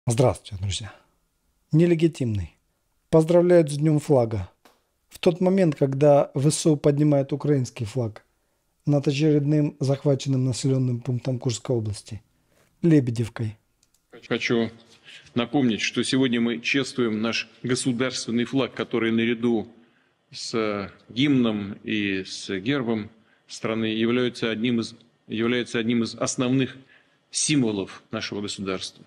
Здравствуйте, друзья. Нелегитимный. Поздравляют с Днем флага. В тот момент, когда ВСУ поднимает украинский флаг над очередным захваченным населенным пунктом Курской области – Лебедевкой. Хочу напомнить, что сегодня мы чествуем наш государственный флаг, который наряду с гимном и с гербом страны является одним из основных символов нашего государства.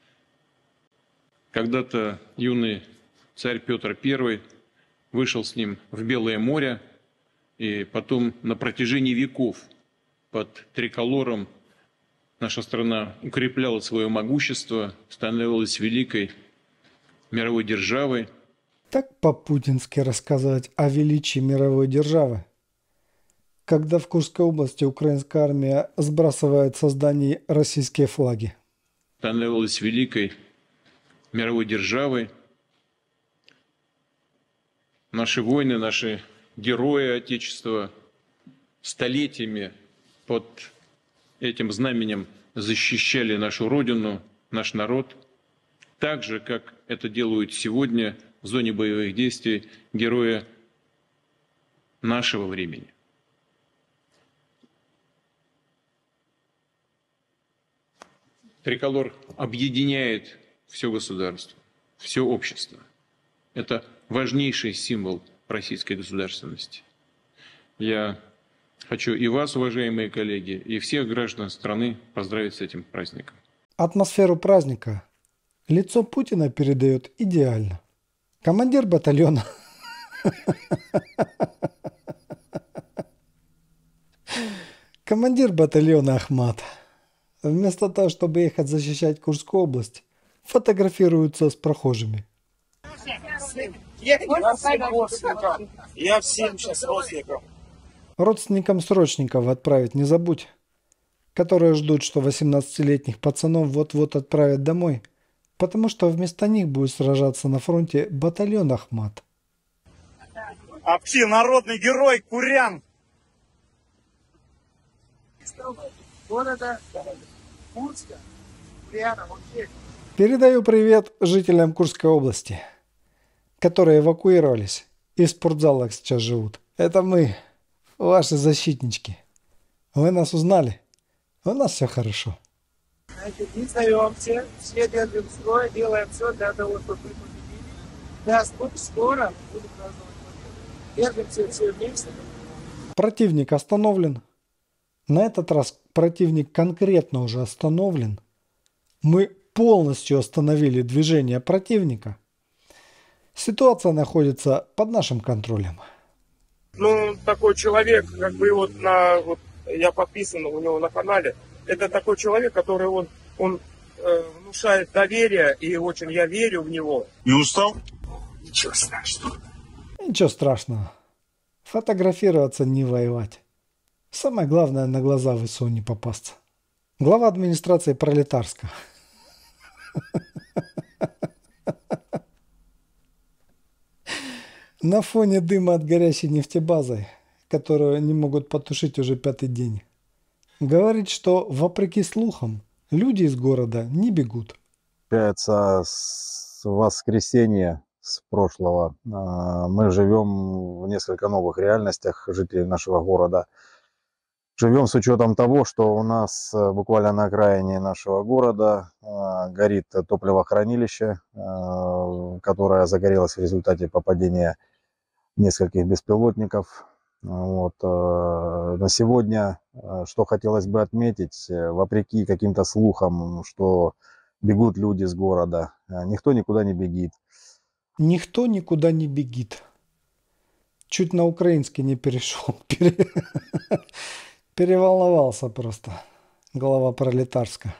Когда-то юный царь Петр I вышел с ним в Белое море, и потом на протяжении веков под триколором наша страна укрепляла свое могущество, становилась великой мировой державой. Так по-путински рассказывать о величии мировой державы, когда в Курской области украинская армия сбрасывает со зданий российские флаги. Становилась великой мировой державой. Наши воины, наши герои Отечества столетиями под этим знаменем защищали нашу Родину, наш народ, так же, как это делают сегодня в зоне боевых действий герои нашего времени. Триколор объединяет все государство, все общество. Это важнейший символ российской государственности. Я хочу и вас, уважаемые коллеги, и всех граждан страны поздравить с этим праздником. Атмосферу праздника лицо Путина передает идеально. Командир батальона. Командир батальона Ахмат. Вместо того, чтобы ехать защищать Курскую область, фотографируется с прохожими. Я всем сейчас родственникам. Родственникам срочников отправить не забудь, которые ждут, что 18-летних пацанов вот-вот отправят домой, потому что вместо них будет сражаться на фронте батальон Ахмат. Народный герой Курян. Передаю привет жителям Курской области, которые эвакуировались и в спортзалах сейчас живут. Это мы, ваши защитнички. Вы нас узнали? У нас все хорошо. Значит, не сдаемся, все держим строй, делаем все для того, чтобы мы победили. Да, скоро будем праздновать победу. Держимся все вместе. Противник остановлен. На этот раз противник конкретно уже остановлен. Мы полностью остановили движение противника. Ситуация находится под нашим контролем. Ну, такой человек, как бы я подписан у него на канале. Это такой человек, который он внушает доверие, и очень я верю в него. Не устал? Ничего страшного. Ничего страшного. Фотографироваться, не воевать. Самое главное, на глаза ВСУ не попасться. Глава администрации Пролетарска. На фоне дыма от горящей нефтебазы, которую не могут потушить уже 5-й день. Говорит, что, вопреки слухам, люди из города не бегут. Получается, с воскресенья, с прошлого, мы живем в несколько новых реальностях, жители нашего города. Живем с учетом того, что у нас буквально на окраине нашего города горит топливохранилище, которое загорелось в результате попадения нескольких беспилотников. Вот. На сегодня, что хотелось бы отметить, вопреки каким-то слухам, что бегут люди с города, никто никуда не бегит. Никто никуда не бегит. Чуть на украинский не перешел. Переволновался просто. Глава Пролетарска.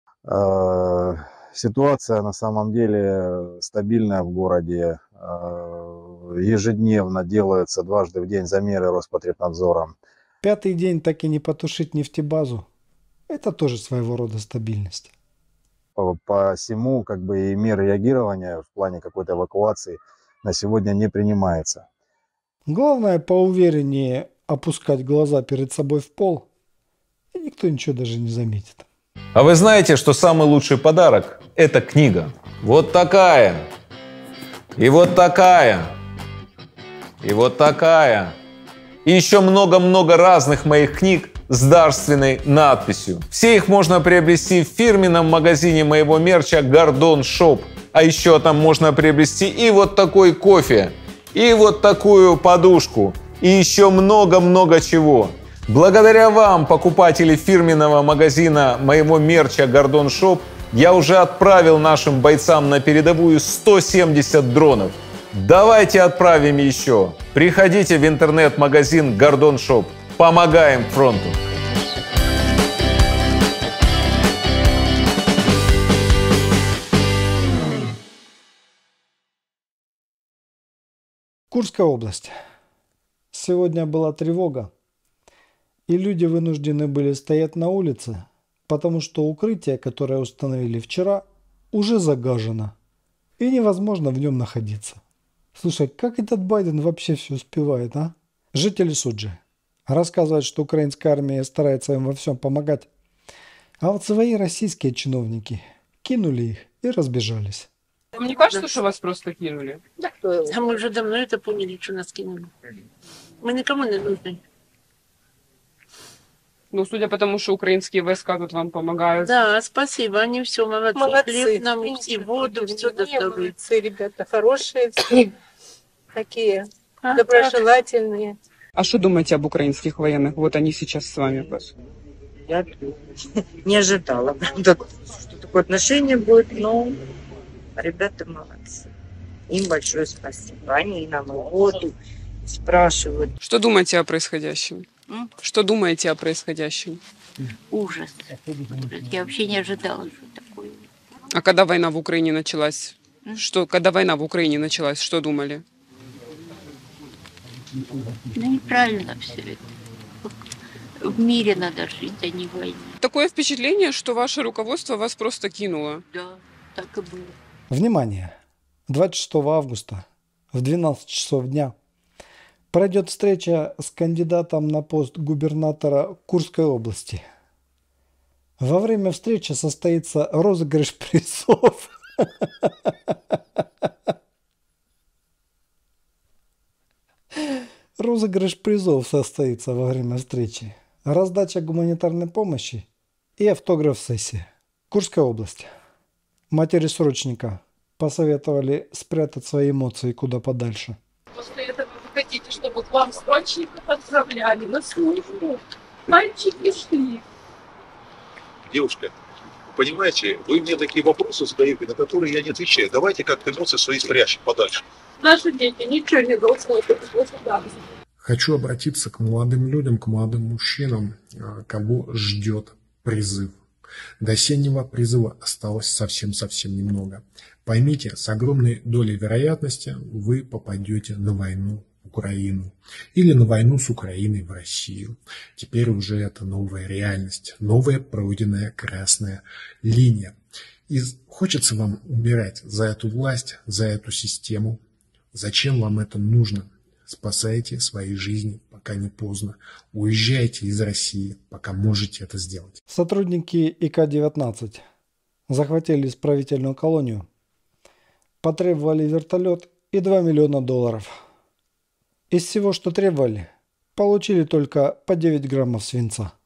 Ситуация на самом деле стабильная в городе. Ежедневно делаются дважды в день замеры Роспотребнадзором. 5-й день так и не потушить нефтебазу. Это тоже своего рода стабильность. Посему как бы и мер реагирования в плане какой-то эвакуации на сегодня не принимается. Главное поувереннее опускать глаза перед собой в пол, и никто ничего даже не заметит. А вы знаете, что самый лучший подарок – это книга? Вот такая. И вот такая. И вот такая. И еще много-много разных моих книг с дарственной надписью. Все их можно приобрести в фирменном магазине моего мерча Гордон Shop. А еще там можно приобрести и вот такой кофе, и вот такую подушку, и еще много-много чего. Благодаря вам, покупатели фирменного магазина моего мерча Гордон Shop, я уже отправил нашим бойцам на передовую 170 дронов. Давайте отправим еще. Приходите в интернет-магазин Гордон Shop. Помогаем фронту. Курская область. Сегодня была тревога, и люди вынуждены были стоять на улице, потому что укрытие, которое установили вчера, уже загажено, и невозможно в нем находиться. Слушай, как этот Байден вообще все успевает, а? Жители Суджи рассказывают, что украинская армия старается им во всем помогать, а вот свои российские чиновники кинули их и разбежались. Вам не кажется, что вас просто кинули? А мы уже давно это поняли, что нас кинули. Мы никому не нужны. Ну, судя по тому, что украинские войска тут вам помогают. Да, спасибо, они все молодцы. Хлеб нам и воду, все доставляют. Молодцы, ребята, хорошие все. Такие доброжелательные. А что думаете об украинских военных? Вот они сейчас с вами. Я не ожидала, правда, что такое отношение будет, но ребята молодцы. Им большое спасибо. Они нам воду спрашивают. Что думаете о происходящем? Что думаете о происходящем? Ужас. Я вообще не ожидала, что такое. А когда война в Украине началась? Когда война в Украине началась, что думали? Ну, неправильно все это. В мире надо жить, а не в войне. Такое впечатление, что ваше руководство вас просто кинуло. Да, так и было. Внимание! 26 августа в 12 часов дня пройдет встреча с кандидатом на пост губернатора Курской области. Во время встречи состоится розыгрыш призов. Розыгрыш призов состоится во время встречи. Раздача гуманитарной помощи и автограф-сессия. Курская область. Матери срочника посоветовали спрятать свои эмоции куда подальше. После этого вы хотите, чтобы к вам срочников отправляли на службу. Мальчики шли. Девушка, понимаете, вы мне такие вопросы задаете, на которые я не отвечаю. Давайте как-то эмоции свои спрячем подальше. Наши дети ничего не должны от государства. Хочу обратиться к молодым людям, к молодым мужчинам, кого ждет призыв. До осеннего призыва осталось совсем-совсем немного. Поймите, с огромной долей вероятности вы попадете на войну в Украину или на войну с Украиной в Россию. Теперь уже это новая реальность, новая пройденная красная линия. И хочется вам умирать за эту власть, за эту систему. Зачем вам это нужно? Спасайте свои жизни, пока не поздно. Уезжайте из России, пока можете это сделать. Сотрудники ИК-19 захватили исправительную колонию, потребовали вертолет и $2 миллиона. Из всего, что требовали, получили только по 9 граммов свинца.